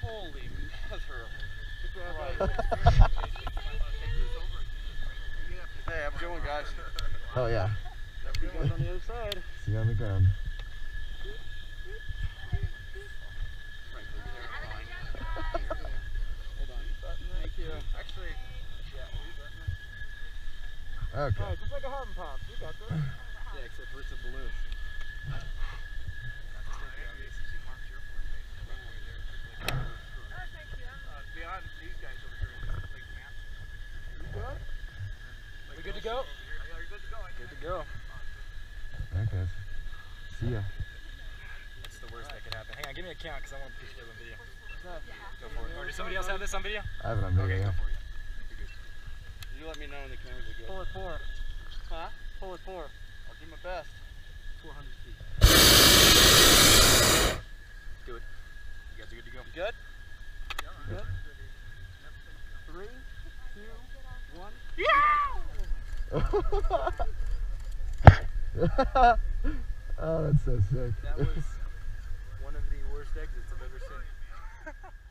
Holy mother. Hey, have a good one, guys. Oh yeah. Have a good one on the other side. See you on the ground. Frankly, terrifying. Hold on. Thank you. Actually, yeah, Okay. alright, just like a heart and pop. We got this. Yeah, except for it's a balloon. Beyond these guys over here, like maps. You good? We good to go? Yeah, you're good to go. Good to go. Alright guys. See ya. What's the worst that could happen? Hang on, give me a count because I want to put it on video. Go for it. Or does somebody else have this on video? I have it on video. Okay, Yeah. go for it. You let me know when the cameras are good. Pull it 4. Huh? Pull it 4. I'll do my best. 400 feet. Do it. You guys are good to go. You good? You good? 3, 2, 1. Yeah! Oh, that's so sick. That was one of the worst exits I've ever seen.